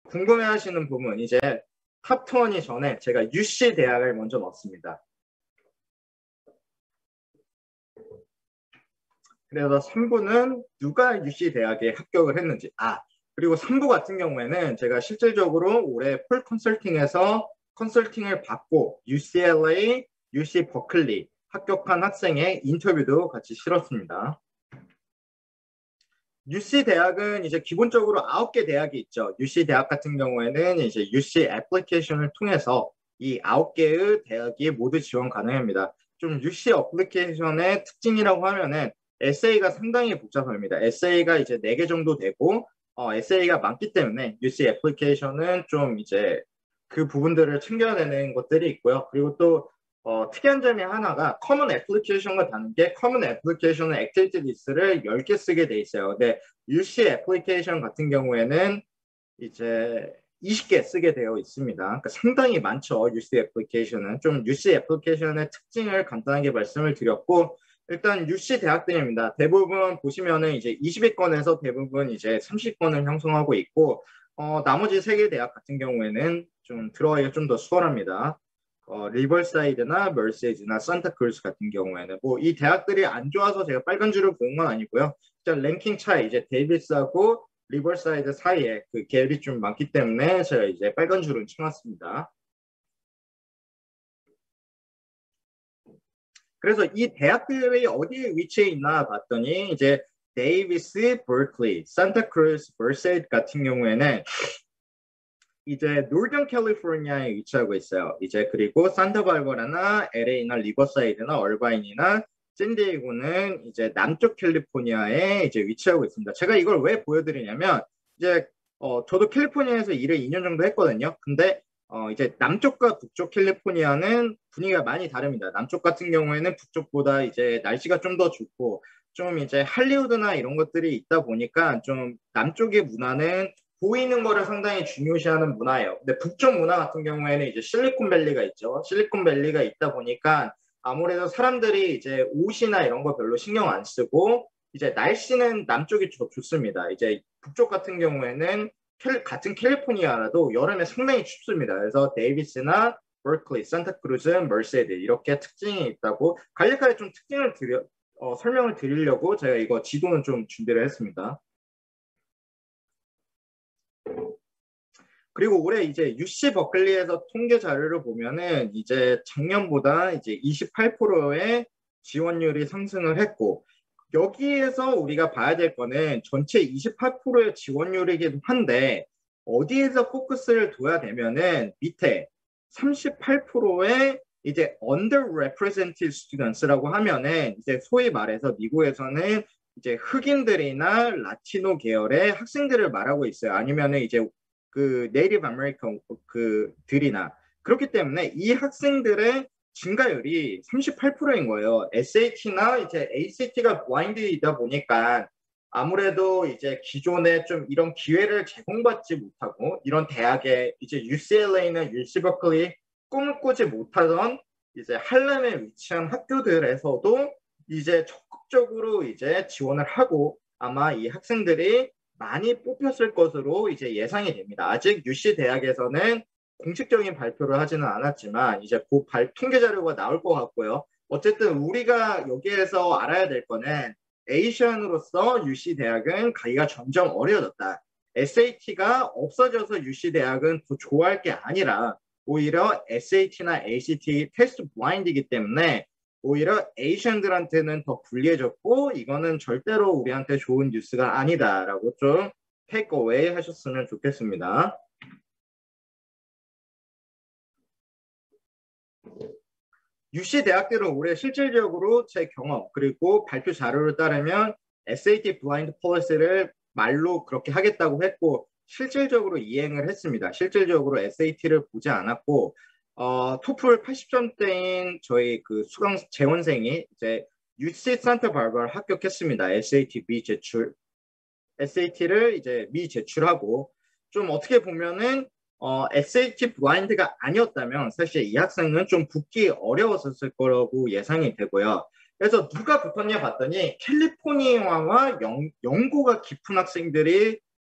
궁금해하시는 부분, 이제 탑20 전에 제가 UC 대학을 먼저 넣었습니다. 그래서 3부는 누가 UC 대학에 합격을 했는지, 그리고 3부 같은 경우에는 제가 실질적으로 올해 폴 컨설팅에서 컨설팅을 받고 UCLA, UC 버클리 합격한 학생의 인터뷰도 같이 실었습니다. UC 대학은 이제 기본적으로 9개 대학이 있죠. UC 대학 같은 경우에는 이제 UC 애플리케이션을 통해서 이 9개의 대학이 모두 지원 가능합니다. 좀 UC 애플리케이션의 특징이라고 하면은 에세이가 상당히 복잡합니다. 에세이가 이제 4개 정도 되고 에세이가 많기 때문에 UC 애플리케이션은 좀 이제 그 부분들을 챙겨야 되는 것들이 있고요. 그리고 또 특이한 점이 하나가 커먼 애플리케이션과 다른 게 커먼 애플리케이션은 액티비티 리스트를 10개 쓰게 돼 있어요. 근데 UC 애플리케이션 같은 경우에는 이제 20개 쓰게 되어 있습니다. 그러니까 상당히 많죠. UC 애플리케이션은. 좀 UC 애플리케이션의 특징을 간단하게 말씀을 드렸고, 일단 UC 대학들입니다. 대부분 보시면은 이제 20위권에서 대부분 이제 30위권을 형성하고 있고, 나머지 3개 대학 같은 경우에는 좀 들어가기가 좀 더 수월합니다. 리버사이드나 멀세이즈나 산타크루즈 같은 경우에는 뭐 이 대학들이 안 좋아서 제가 빨간 줄을 그은 건 아니고요. 일단 랭킹 차이, 이제 데이비스하고 리버사이드 사이에 그 갭이 좀 많기 때문에 제가 이제 빨간 줄을 쳐놨습니다. 그래서 이 대학들이 어디에 위치해 있나 봤더니 이제 데이비스, 버클리, 산타크루즈, 멀세이드 같은 경우에는 이제 노던 캘리포니아에 위치하고 있어요. 이제 그리고 산타바바라나 LA나 리버사이드나 얼바인이나 샌디에이고는 이제 남쪽 캘리포니아에 이제 위치하고 있습니다. 제가 이걸 왜 보여드리냐면 이제 저도 캘리포니아에서 일을 2년 정도 했거든요. 근데 이제 남쪽과 북쪽 캘리포니아는 분위기가 많이 다릅니다. 남쪽 같은 경우에는 북쪽보다 이제 날씨가 좀 더 좋고 좀 이제 할리우드나 이런 것들이 있다 보니까 좀 남쪽의 문화는 보이는 거를 상당히 중요시하는 문화예요. 근데 북쪽 문화 같은 경우에는 이제 실리콘밸리가 있죠. 실리콘밸리가 있다 보니까 아무래도 사람들이 이제 옷이나 이런 거 별로 신경 안 쓰고 이제 날씨는 남쪽이 좋습니다. 이제 북쪽 같은 경우에는 같은 캘리포니아라도 여름에 상당히 춥습니다. 그래서 데이비스나 버클리, 산타크루즈, 멀세이드 이렇게 특징이 있다고 간략하게 좀 특징을 설명을 드리려고 제가 이거 지도는 좀 준비를 했습니다. 그리고 올해 이제 UC 버클리에서 통계 자료를 보면은 이제 작년보다 이제 28%의 지원율이 상승을 했고, 여기에서 우리가 봐야 될 거는 전체 28%의 지원율이기도 한데 어디에서 포커스를 둬야 되면은 밑에 38%의 이제 underrepresented students라고 하면은 이제 소위 말해서 미국에서는 이제 흑인들이나 라티노 계열의 학생들을 말하고 있어요. 아니면은 이제 그 네이티브 아메리칸 그들이나 그렇기 때문에 이 학생들의 증가율이 38%인 거예요. SAT나 이제 ACT가 블라인드이다 보니까 아무래도 이제 기존에 좀 이런 기회를 제공받지 못하고 이런 대학에 이제 UCLA나 UC 버클리 꿈을 꾸지 못하던 이제 할렘에 위치한 학교들에서도 이제 적극적으로 이제 지원을 하고 아마 이 학생들이 많이 뽑혔을 것으로 이제 예상이 됩니다. 아직 UC 대학에서는 공식적인 발표를 하지는 않았지만 이제 곧 통계 자료가 나올 것 같고요. 어쨌든 우리가 여기에서 알아야 될 거는 에이시안으로서 UC 대학은 가기가 점점 어려워졌다. SAT가 없어져서 UC 대학은 더 좋아할 게 아니라 오히려 SAT나 ACT 테스트 블라인드이기 때문에 오히려 에이시안들한테는 더 불리해졌고 이거는 절대로 우리한테 좋은 뉴스가 아니다라고 좀 테이크어웨이 하셨으면 좋겠습니다. UC 대학들은 올해 실질적으로 제 경험 그리고 발표 자료를 따르면 SAT 블라인드 폴리시를 말로 그렇게 하겠다고 했고 실질적으로 이행을 했습니다. 실질적으로 SAT를 보지 않았고 토플 80점대인 저희 그 수강 재원생이 이제 UC 산타바바라 합격했습니다. SAT 미제출 SAT를 이제 미제출하고 좀 어떻게 보면은 SAT 블라인드가 아니었다면 사실 이 학생은 좀 붙기 어려웠을 거라고 예상이 되고요. 그래서 누가 붙었냐 봤더니 캘리포니아와 연고가 깊은 학생들이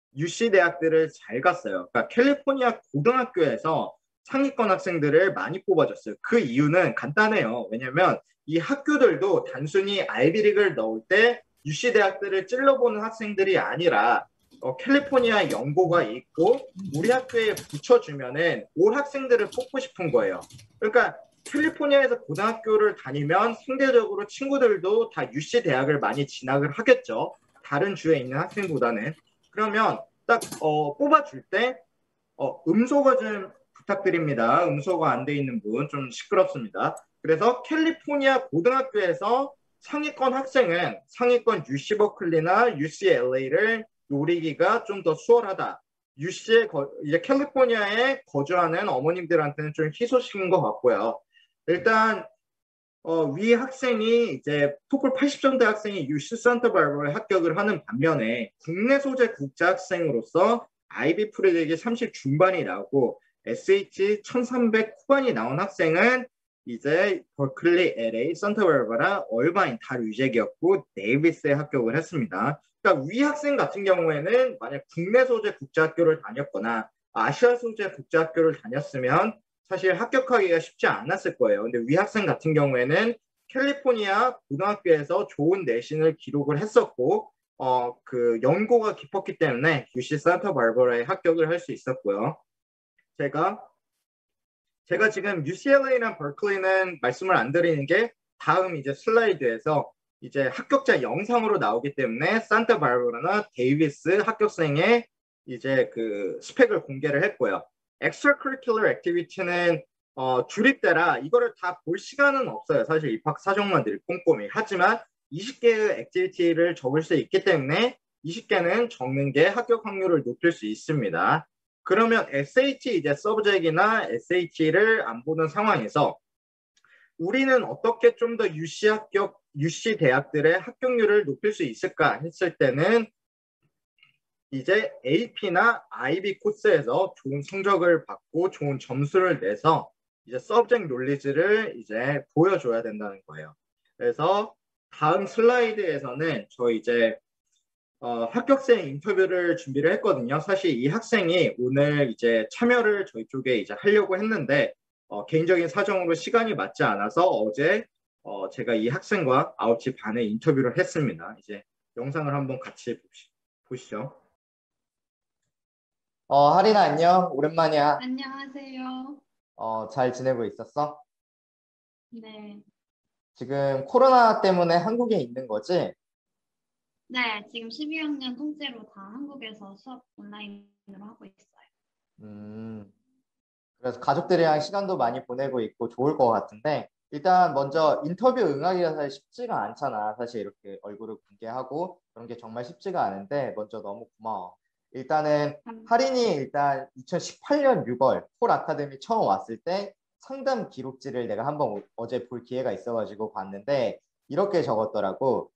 UC 대학들을 잘 갔어요. 그러니까 캘리포니아 고등학교에서 상위권 학생들을 많이 뽑아줬어요. 그 이유는 간단해요. 왜냐면 이 학교들도 단순히 아이비리그를 넣을 때 UC 대학들을 찔러보는 학생들이 아니라 캘리포니아 연고가 있고 우리 학교에 붙여주면은 올 학생들을 뽑고 싶은 거예요. 그러니까 캘리포니아에서 고등학교를 다니면 상대적으로 친구들도 다 UC 대학을 많이 진학을 하겠죠. 다른 주에 있는 학생보다는. 그러면 딱 뽑아줄 때 음소거 좀 부탁드립니다. 음소거 안 돼 있는 분 좀 시끄럽습니다. 그래서 캘리포니아 고등학교에서 상위권 학생은 상위권 UC 버클리나 UCLA를 노리기가 좀 더 수월하다. UC에 이제 캘리포니아에 거주하는 어머님들한테는 좀 희소식인 것 같고요. 일단 위 학생이 이제 토플 80점대 학생이 UC 산타바바라에 합격을 하는 반면에 국내 소재 국제 학생으로서 IB 프리릭이 30 중반이 나오고 SH 1300 후반이 나온 학생은 이제 버클리, LA, 산타바바라, 얼바인 다 유잭이었고 데이비스에 합격을 했습니다. 그러니까 위 학생 같은 경우에는 만약 국내 소재 국제학교를 다녔거나 아시아 소재 국제학교를 다녔으면 사실 합격하기가 쉽지 않았을 거예요. 근데 위 학생 같은 경우에는 캘리포니아 고등학교에서 좋은 내신을 기록을 했었고, 그 연고가 깊었기 때문에 UC 산타바바라에 합격을 할 수 있었고요. 제가 지금 UCLA랑 버클리는 말씀을 안 드리는 게 다음 이제 슬라이드에서 이제 합격자 영상으로 나오기 때문에 산타바바라나 데이비스 합격생의 이제 그 스펙을 공개를 했고요. extracurricular activity는 주립대라 이거를 다 볼 시간은 없어요. 사실 입학 사정만 늘 꼼꼼히. 하지만 20개의 액티비티를 적을 수 있기 때문에 20개는 적는 게 합격 확률을 높일 수 있습니다. 그러면 SH 이제 서브젝이나 SH를 안 보는 상황에서 우리는 어떻게 좀 더 UC 대학들의 합격률을 높일 수 있을까 했을 때는 이제 AP나 IB 코스에서 좋은 성적을 받고 좋은 점수를 내서 이제 서브젝트 놀리지를 이제 보여줘야 된다는 거예요. 그래서 다음 슬라이드에서는 저 이제 합격생 인터뷰를 준비를 했거든요. 사실 이 학생이 오늘 이제 참여를 저희 쪽에 이제 하려고 했는데 개인적인 사정으로 시간이 맞지 않아서 어제 제가 이 학생과 9시 반에 인터뷰를 했습니다. 이제 영상을 한번 같이 보시죠. 하린아, 안녕. 오랜만이야. 안녕하세요. 잘 지내고 있었어? 네. 지금 코로나 때문에 한국에 있는 거지? 네, 지금 12학년 통째로 다 한국에서 수업 온라인으로 하고 있어요. 그래서 가족들이랑 시간도 많이 보내고 있고 좋을 것 같은데, 일단 먼저 인터뷰 응하기가 사실 쉽지가 않잖아. 사실 이렇게 얼굴을 공개하고 그런 게 정말 쉽지가 않은데, 먼저 너무 고마워. 일단은 하린이 일단 2018년 6월 폴 아카데미 처음 왔을 때 상담 기록지를 내가 한번 어제 볼 기회가 있어가지고 봤는데, 이렇게 적었더라고.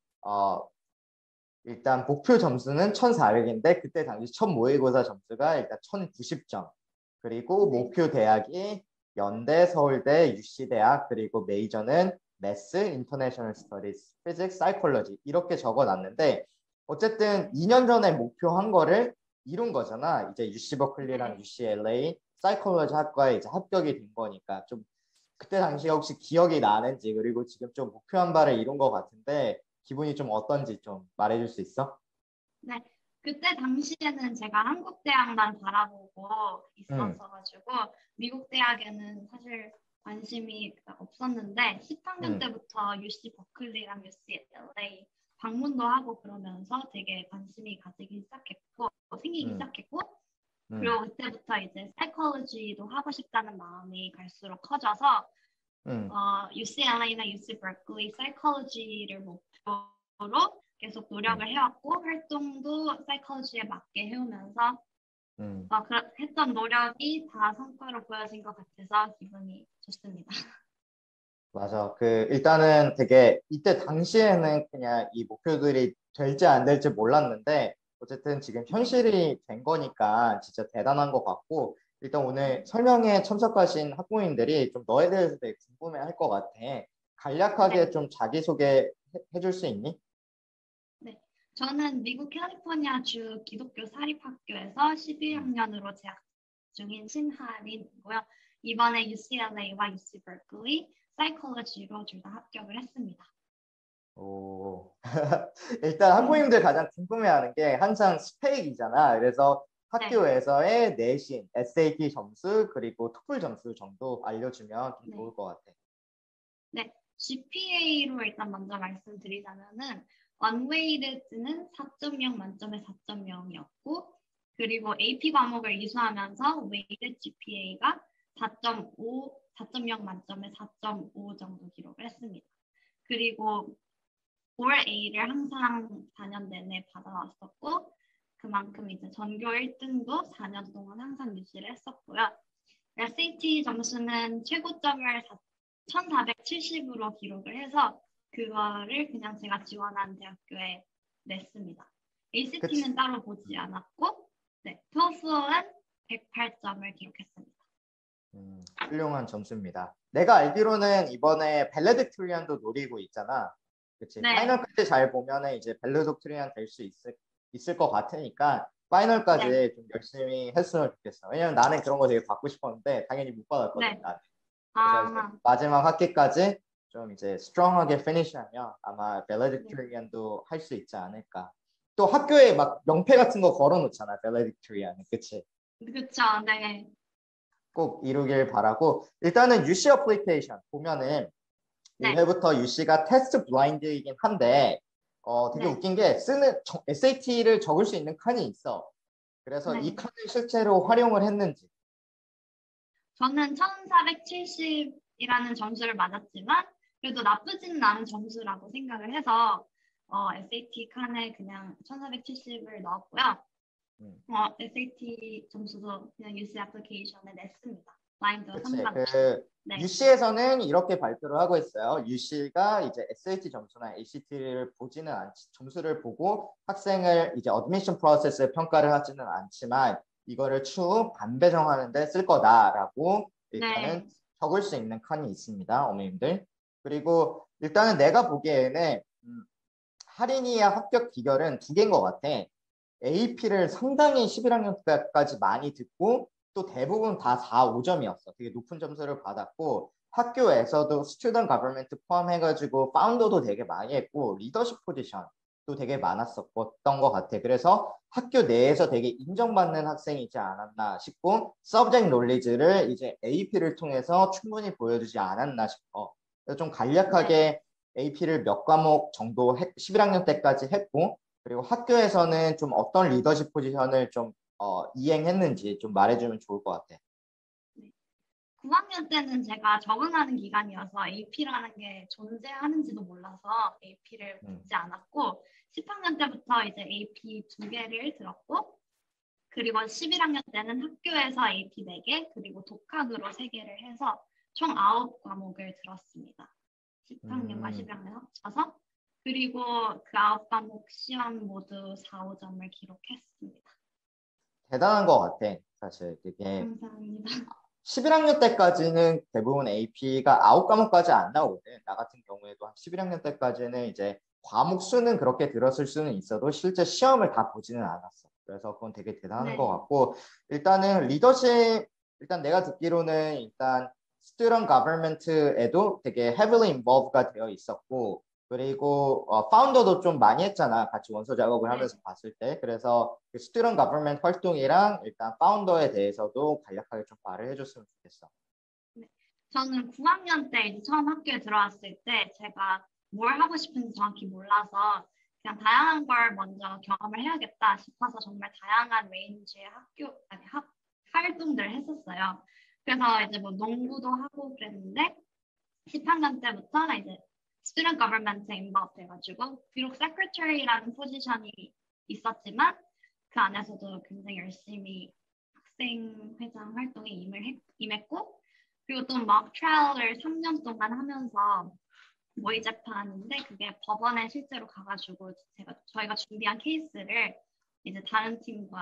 일단 목표 점수는 1,400인데 그때 당시 첫 모의고사 점수가 일단 1,090점. 그리고 목표 대학이 연대, 서울대, UC대학, 그리고 메이저는 매스, 인터내셔널 스터디스, 피직스, 사이콜러지 이렇게 적어놨는데, 어쨌든 2년 전에 목표한 거를 이룬 거잖아. 이제 UC 버클리랑 UCLA 사이콜러지 학과에 이제 합격이 된 거니까 좀 그때 당시에 혹시 기억이 나는지, 그리고 지금 좀 목표한 바를 이룬 것 같은데 기분이 좀 어떤지 좀 말해줄 수 있어? 네, 그때 당시에는 제가 한국 대학만 바라보고 있었어가지고 미국 대학에는 사실 관심이 없었는데 10학년 때부터 UC 버클리랑 UCLA 방문도 하고 그러면서 되게 관심이 생기기 시작했고 그리고 그때부터 이제 사이콜로지도 하고 싶다는 마음이 갈수록 커져서 UCLA나 UC Berkeley 사이콜로지를 목표로 계속 노력을 해왔고 활동도 사이콜로지에 맞게 해오면서 했던 노력이 다 성과로 보여진 것 같아서 기분이 좋습니다. 맞아. 일단은 되게 이때 당시에는 그냥 이 목표들이 될지 안 될지 몰랐는데 어쨌든 지금 현실이 된 거니까 진짜 대단한 것 같고, 일단 오늘 설명에 참석하신 학부모님들이 좀 너에 대해서 되게 궁금해 할 것 같아. 간략하게 좀 자기소개 해줄 수 있니? 네. 저는 미국 캘리포니아주 기독교 사립학교에서 11학년으로 재학 중인 신하린이고요. 이번에 UCLA와 UC Berkeley 사이콜로지로 둘 다 합격을 했습니다. 오. 일단 한국인들 가장 궁금해하는 게 항상 스펙이잖아. 그래서 학교에서의 내신, SAT 점수 그리고 토플 점수 정도 알려주면 좀 좋을 것 같아. 네, GPA로 일단 먼저 말씀드리자면은 unweighted는 4.0 만점에 4.0이었고 그리고 AP 과목을 이수하면서 weighted GPA가 4.0 만점에 4.5 정도 기록을 했습니다. 그리고 올 A를 항상 4년 내내 받아왔었고 그만큼 이제 전교 1등도 4년 동안 항상 유지를 했었고요. SAT 점수는 최고점을 1470으로 기록을 해서 그거를 그냥 제가 지원한 대학교에 냈습니다. ACT는 따로 보지 않았고 네, TOEFL은 108점을 기록했습니다. 훌륭한 점수입니다. 내가 알기로는 이번에 밸레딕토리안도 노리고 있잖아. 그치? 네. 파이널까지 잘 보면은 이제 밸레딕토리안 될 수 있을 것 같으니까 파이널까지 좀 열심히 했으면 좋겠어. 왜냐면 나는 그런 거 되게 받고 싶었는데 당연히 못 받았거든. 나는. 그래서 이제 마지막 학기까지 좀 이제 스트롱하게 피니시하면 아마 밸레딕토리안도 할 수 있지 않을까. 또 학교에 막 명패 같은 거 걸어놓잖아. 밸레딕토리안은. 그치? 그렇죠. 네. 꼭 이루길 바라고 일단은 UC 어플리케이션 보면은 1회부터 UC가 테스트 블라인드이긴 한데 되게 웃긴 게 쓰는 SAT를 적을 수 있는 칸이 있어. 그래서 이 칸을 실제로 활용을 했는지. 저는 1470이라는 점수를 맞았지만 그래도 나쁘지는 않은 점수라고 생각을 해서 SAT 칸에 그냥 1470을 넣었고요. SAT 점수도 그냥 UC 애플리케이션에 냈습니다. UC에서는 이렇게 발표를 하고 있어요. UC가 이제 SAT 점수나 ACT를 보지는 점수를 보고 학생을 이제 어드미션 프로세스 평가를 하지는 않지만 이거를 추후 반배정하는 데 쓸 거다라고 일단은 적을 수 있는 칸이 있습니다. 어머님들. 그리고 일단은 내가 보기에는 할인이의 합격 비결은 두 개인 것 같아. AP를 상당히 11학년 때까지 많이 듣고 또 대부분 다 4, 5점이었어. 되게 높은 점수를 받았고 학교에서도 스튜던트 거버먼트 포함해가지고 파운더도 되게 많이 했고 리더십 포지션도 되게 많았었던 것 같아. 그래서 학교 내에서 되게 인정받는 학생이지 않았나 싶고 서브젝트 놀리지를 이제 AP를 통해서 충분히 보여주지 않았나 싶어. 그래서 좀 간략하게 AP를 몇 과목 정도 11학년 때까지 했고 그리고 학교에서는 좀 어떤 리더십 포지션을 좀 이행했는지 좀 말해주면 좋을 것 같아. 9학년 때는 제가 적응하는 기간이어서 AP라는 게 존재하는지도 몰라서 AP를 듣지 않았고 10학년 때부터 이제 AP 2개를 들었고 그리고 11학년 때는 학교에서 AP 4개 그리고 독학으로 3개를 해서 총 9과목을 들었습니다. 10학년과 11학년 합쳐서 그리고 그 9과목 시험 모두 4, 5점을 기록했습니다. 대단한 것 같아. 사실 되게 감사합니다. 11학년 때까지는 대부분 AP가 9과목까지 안 나오거든. 나 같은 경우에도 한 11학년 때까지는 이제 과목 수는 그렇게 들었을 수는 있어도 실제 시험을 다 보지는 않았어. 그래서 그건 되게 대단한 것 같고 일단은 리더십 일단 내가 듣기로는 일단 스튜던트 거버먼트에도 되게 heavily involved가 되어 있었고 그리고 파운더도 좀 많이 했잖아. 같이 원서 작업을 하면서 봤을 때. 그래서 그 스튜던트 거버먼트 활동이랑 일단 파운더에 대해서도 간략하게 좀 말을 해줬으면 좋겠어. 저는 9학년 때 이제 처음 학교에 들어왔을 때 제가 뭘 하고 싶은지 정확히 몰라서 그냥 다양한 걸 먼저 경험을 해야겠다 싶어서 정말 다양한 레인지의 활동들을 했었어요. 그래서 이제 뭐 농구도 하고 그랬는데 10학년 때부터 이제 student government에 involved 돼가지고 비록 secretary라는 포지션이 있었지만 그 안에서도 굉장히 열심히 학생회장 활동에 임했고 그리고 또 mock trial을 3년 동안 하면서 모의 재판인데 그게 법원에 실제로 가가지고 저희가 준비한 케이스를 이제 다른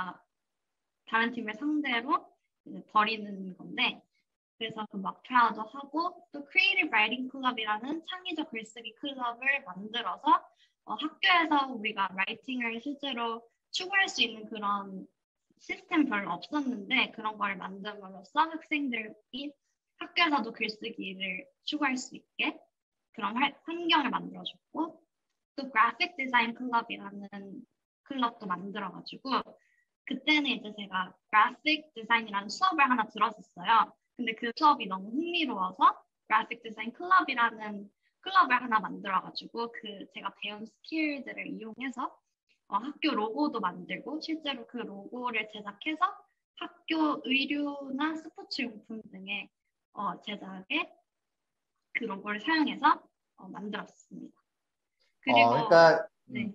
팀을 상대로 이제 벌이는 건데 그래서 그 mock trial도 하고 또 creative writing club이라는 창의적 글쓰기 클럽을 만들어서 학교에서 우리가 라이팅을 실제로 추구할 수 있는 그런 시스템 별로 없었는데 그런 걸 만듦으로써 학생들이 학교에서도 글쓰기를 추구할 수 있게 그런 환경을 만들어줬고 또 그래픽 디자인 클럽이라는 클럽도 만들어가지고 그때는 이제 제가 그래픽 디자인이라는 수업을 하나 들었었어요. 근데 그 수업이 너무 흥미로워서 그래픽 디자인 클럽이라는 클럽을 하나 만들어가지고 그 제가 배운 스킬들을 이용해서 학교 로고도 만들고 실제로 그 로고를 제작해서 학교 의류나 스포츠 용품 등의 제작에 그 로고를 사용해서 만들었습니다. 그리고 그러니까 네.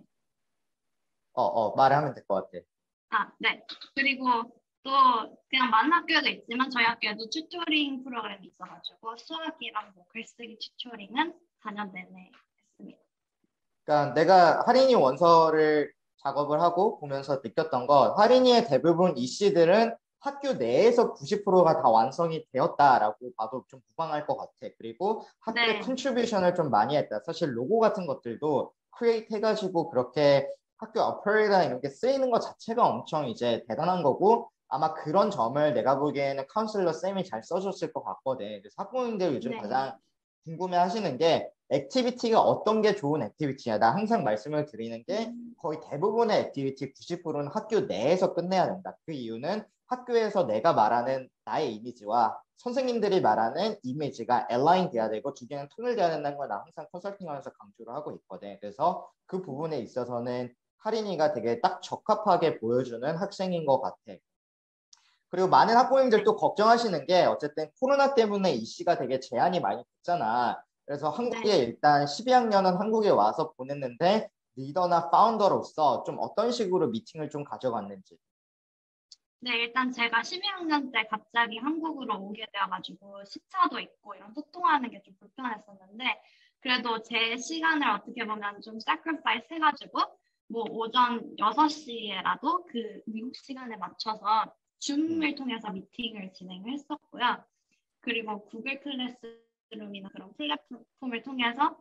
말하면 될 것 같아. 네. 그리고 또 그냥 많은 학교에도 있지만 저희 학교에도 튜토링 프로그램이 있어가지고 수학이랑 뭐 글쓰기 튜토링은 4년 내내 했습니다. 그러니까 내가 하린이 원서를 작업을 하고 보면서 느꼈던 건 하린이의 대부분 이씨들은 학교 내에서 90%가 다 완성이 되었다라고 봐도 좀 무방할 것 같아. 그리고 학교에 네. 컨트리뷰션을 좀 많이 했다. 사실 로고 같은 것들도 크리에이트 해가지고 그렇게 학교 어플이나 이런 게 쓰이는 것 자체가 엄청 이제 대단한 거고 아마 그런 점을 내가 보기에는 카운슬러 쌤이 잘 써줬을 것 같거든. 그래서 학부모님들 요즘 네. 가장 궁금해 하시는 게 액티비티가 어떤 게 좋은 액티비티야. 나 항상 말씀을 드리는 게 거의 대부분의 액티비티 90%는 학교 내에서 끝내야 된다. 그 이유는 학교에서 내가 말하는 나의 이미지와 선생님들이 말하는 이미지가 엘라인 돼야 되고 두 개는 통일돼야 된다는 걸 나 항상 컨설팅하면서 강조를 하고 있거든. 그래서 그 부분에 있어서는 하린이가 되게 딱 적합하게 보여주는 학생인 것 같아. 그리고 많은 학부모님들도 걱정하시는 게 어쨌든 코로나 때문에 이씨가 되게 제한이 많이 됐잖아. 그래서 한국에 일단 12학년은 한국에 와서 보냈는데 리더나 파운더로서 좀 어떤 식으로 미팅을 좀 가져갔는지. 네, 일단 제가 12학년 때 갑자기 한국으로 오게 되어가지고 시차도 있고 이런 소통하는 게 좀 불편했었는데 그래도 제 시간을 어떻게 보면 좀 sacrifice 해가지고 뭐 오전 6시에라도 그 미국 시간에 맞춰서 줌을 통해서 미팅을 진행을 했었고요. 그리고 구글 클래스룸이나 그런 플랫폼을 통해서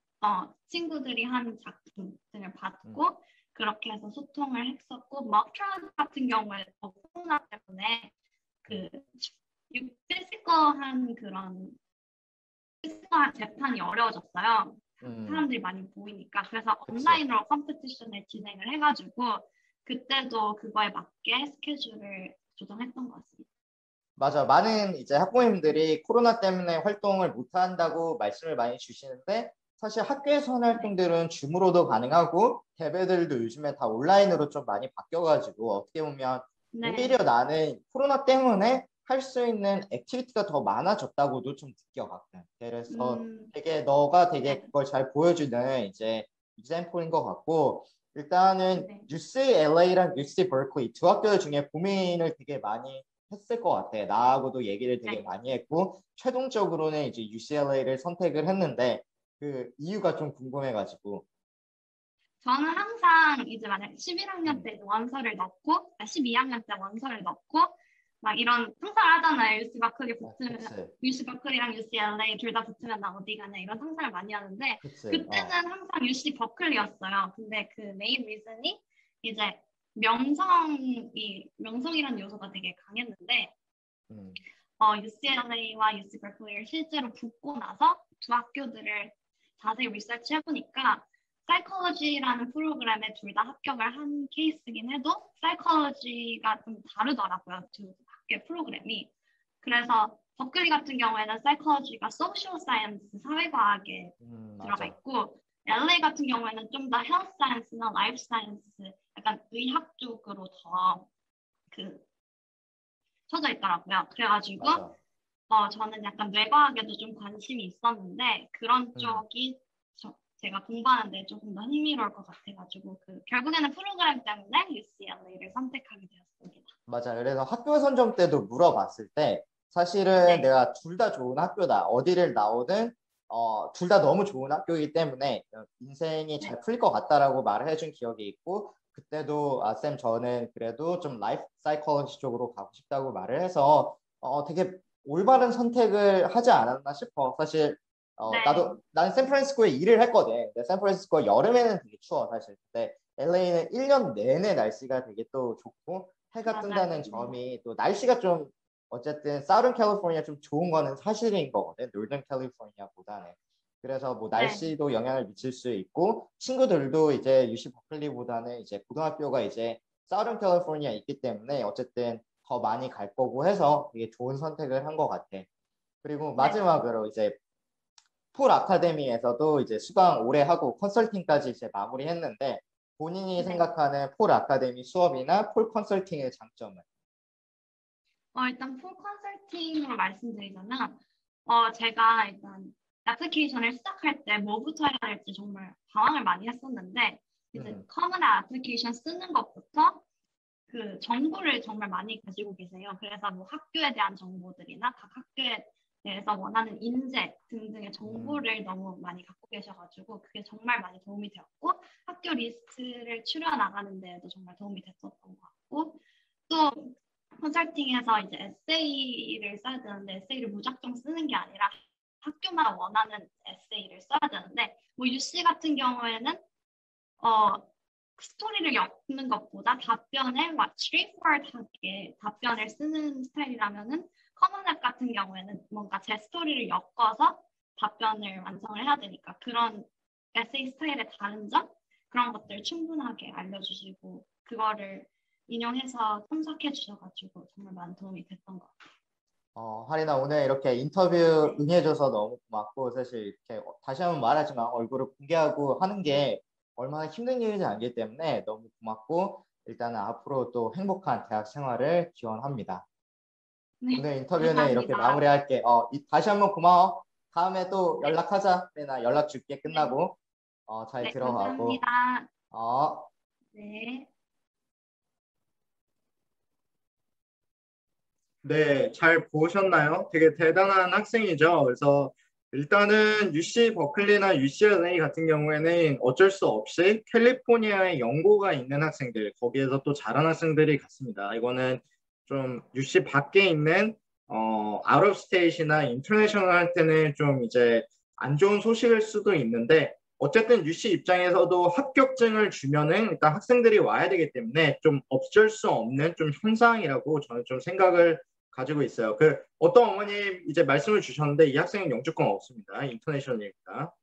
친구들이 한 작품 등을 받고 그렇게 해서 소통을 했었고 먹트라우드 같은 경우에 코로나 때문에 그 피지컬한 그런 피지컬한 재판이 어려워졌어요. 사람들이 많이 보이니까 그래서 온라인으로 컴피티션을 진행을 해가지고 그때도 그거에 맞게 스케줄을 조정했던 것 같습니다. 맞아. 많은 이제 학부모님들이 코로나 때문에 활동을 못 한다고 말씀을 많이 주시는데 사실 학교에서 하는 활동들은 줌으로도 가능하고 대회들도 요즘에 다 온라인으로 좀 많이 바뀌어가지고 어떻게 보면 오히려 나는 코로나 때문에 할 수 있는 액티비티가 더 많아졌다고도 좀 느껴가끔. 그래서 되게 너가 되게 그걸 잘 보여주는 이제 example인 것 같고 일단은 UCLA랑 UC 버클리 두 학교 중에 고민을 되게 많이 했을 것 같아. 나하고도 얘기를 되게 많이 했고 최종적으로는 이제 UCLA를 선택을 했는데 그 이유가 좀 궁금해가지고. 저는 항상 이제 만약 11학년 때 원서를 넣고 12학년 때 원서를 넣고 막 이런 상상을 하잖아요. UC 버클리 붙으면 UC 버클리랑 UCLA 둘 다 붙으면 나 어디 가냐 이런 상상을 많이 하는데 그때는 항상 UC 버클리였어요. 근데 그 메인 리즌이 이제 명성이라는 요소가 되게 강했는데 UCLA와 UC 버클리를 실제로 붙고 나서 두 학교들을 자세히 리서치 해보니까 사이콜로지라는 프로그램에 둘 다 합격을 한 케이스긴 해도 사이콜로지가 좀 다르더라고요. 두 학교의 프로그램이. 그래서 버클리 같은 경우에는 사이콜로지가 소셜 사이언스, 사회과학에 들어가 있고 LA 같은 경우에는 좀 더 헬스 사이언스나 라이프 사이언스, 약간 의학 쪽으로 더 쳐져 있더라고요. 그래가지고 저는 약간 뇌과학에도 좀 관심이 있었는데 그런 쪽이 제가 공부하는데 조금 더 흥미로울 것 같아가지고 결국에는 프로그램 때문에 UCLA를 선택하게 되었습니다. 맞아. 그래서 학교 선정 때도 물어봤을 때 사실은 내가 둘 다 좋은 학교다. 어디를 나오든 둘 다 너무 좋은 학교이기 때문에 인생이 잘 풀릴 것 같다라고 말을 해준 기억이 있고 그때도 쌤 저는 그래도 좀 라이프 사이콜로지 쪽으로 가고 싶다고 말을 해서 되게 올바른 선택을 하지 않았나 싶어. 사실 네. 난 샌프란시스코에 일을 했거든. 근데 샌프란시스코 여름에는 되게 추워 사실. 근데 LA는 1년 내내 날씨가 되게 또 좋고 해가 맞아요. 뜬다는 점이 또 날씨가 좀 어쨌든 사우던 캘리포니아 좀 좋은 거는 사실인 거거든. 노던 캘리포니아보다는. 그래서 뭐 네. 날씨도 영향을 미칠 수 있고 친구들도 이제 UC 버클리보다는 이제 고등학교가 이제 사우던 캘리포니아에 있기 때문에 어쨌든 더 많이 갈 거고 해서 되게 좋은 선택을 한 것 같아. 그리고 네. 마지막으로 이제 폴 아카데미에서도 이제 수강 오래 하고 컨설팅까지 이제 마무리했는데 본인이 네. 생각하는 폴 아카데미 수업이나 폴 컨설팅의 장점은? 일단 풀 컨설팅으로 말씀드리자면 제가 일단 애플리케이션을 시작할 때 뭐부터 해야 할지 정말 방황을 많이 했었는데 이제 커먼 애플리케이션 쓰는 것부터 그 정보를 정말 많이 가지고 계세요. 그래서 뭐 학교에 대한 정보들이나 각 학교에 대해서 원하는 인재 등등의 정보를 너무 많이 갖고 계셔가지고 그게 정말 많이 도움이 되었고 학교 리스트를 추려 나가는 데에도 정말 도움이 됐었던 것 같고 또 컨설팅에서 이제 에세이를 써야 되는데 에세이를 무작정 쓰는 게 아니라 학교마다 원하는 에세이를 써야 되는데 뭐 UC 같은 경우에는 스토리를 엮는 것보다 답변을 막 straightforward하게 답변을 쓰는 스타일이라면은 커먼앱 같은 경우에는 뭔가 제 스토리를 엮어서 답변을 완성을 해야 되니까 그런 에세이 스타일의 다른 점 그런 것들 충분하게 알려주시고 그거를 인용해서 분석해 주셔가지고 정말 많은 도움이 됐던 것 같아요. 하리나 오늘 이렇게 인터뷰 응해줘서 너무 고맙고 사실 이렇게 다시 한번 말하지만 얼굴을 공개하고 하는 게 얼마나 힘든 일인지 알기 때문에 너무 고맙고 일단은 앞으로 또 행복한 대학 생활을 기원합니다. 네, 오늘 인터뷰는 이렇게 감사합니다. 마무리할게. 다시 한번 고마워. 다음에 또 연락하자. 나 연락 줄게. 끝나고. 잘 네, 들어가고. 감사합니다. 어. 네. 네, 잘 보셨나요? 되게 대단한 학생이죠. 그래서 일단은 UC 버클리나 UCLA 같은 경우에는 어쩔 수 없이 캘리포니아에 연고가 있는 학생들, 거기에서 또 잘한 학생들이 같습니다. 이거는 좀 UC 밖에 있는 out of state이나 인터내셔널 할 때는 좀 이제 안 좋은 소식일 수도 있는데 어쨌든 UC 입장에서도 합격증을 주면은 일단 학생들이 와야 되기 때문에 좀 어쩔 수 없는 좀 현상이라고 저는 좀 생각을 가지고 있어요. 어떤 어머님 이제 말씀을 주셨는데 이 학생은 영주권 없습니다. 인터내셔널입니다.